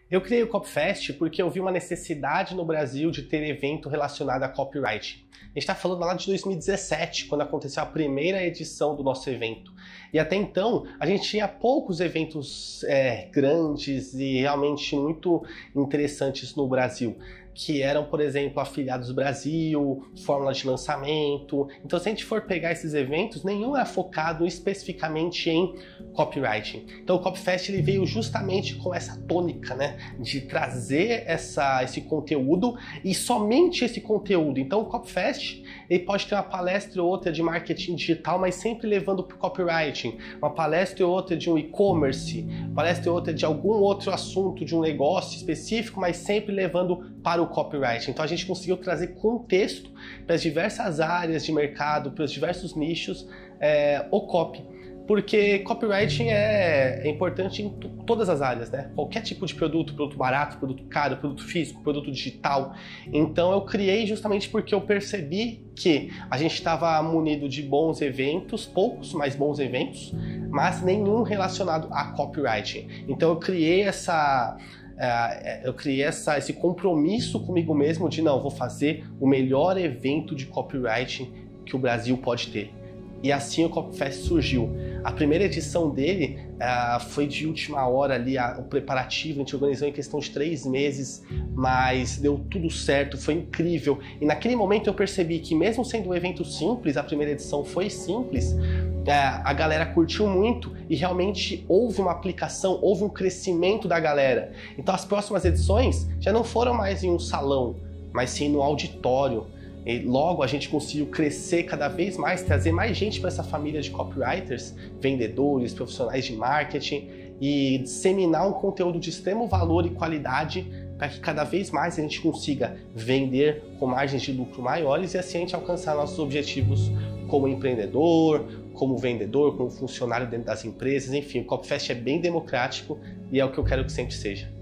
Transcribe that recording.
Eu criei o Copyfest porque eu vi uma necessidade no Brasil de ter evento relacionado a copyright. A gente está falando lá de 2017, quando aconteceu a primeira edição do nosso evento. E até então, a gente tinha poucos eventos grandes e realmente muito interessantes no Brasil, que eram, por exemplo, Afiliados Brasil, Fórmula de Lançamento. Então, se a gente for pegar esses eventos, nenhum é focado especificamente em copywriting. Então, o Copyfest ele veio justamente com essa tônica, né, de trazer esse conteúdo e somente esse conteúdo. Então, o Copyfest ele pode ter uma palestra ou outra de marketing digital, mas sempre levando para o copywriting. Uma palestra ou outra de um e-commerce, palestra ou outra de algum outro assunto, de um negócio específico, mas sempre levando para o copyright. Então a gente conseguiu trazer contexto para as diversas áreas de mercado, para os diversos nichos, o copy. Porque copywriting é importante em todas as áreas, né? Qualquer tipo de produto barato, produto caro, produto físico, produto digital. Então eu criei justamente porque eu percebi que a gente estava munido de bons eventos, poucos, mas bons eventos, mas nenhum relacionado a copywriting. Então eu criei esse compromisso comigo mesmo de não, vou fazer o melhor evento de copywriting que o Brasil pode ter. E assim o Copyfest surgiu. A primeira edição dele foi de última hora ali, o preparativo, a gente organizou em questão de 3 meses, mas deu tudo certo, foi incrível. E naquele momento eu percebi que mesmo sendo um evento simples, a primeira edição foi simples, a galera curtiu muito e realmente houve uma aplicação, houve um crescimento da galera. Então as próximas edições já não foram mais em um salão, mas sim no auditório. E logo a gente conseguiu crescer cada vez mais, trazer mais gente para essa família de copywriters, vendedores, profissionais de marketing e disseminar um conteúdo de extremo valor e qualidade para que cada vez mais a gente consiga vender com margens de lucro maiores e assim a gente alcançar nossos objetivos como empreendedor, como vendedor, como funcionário dentro das empresas. Enfim, o Copyfest é bem democrático e é o que eu quero que sempre seja.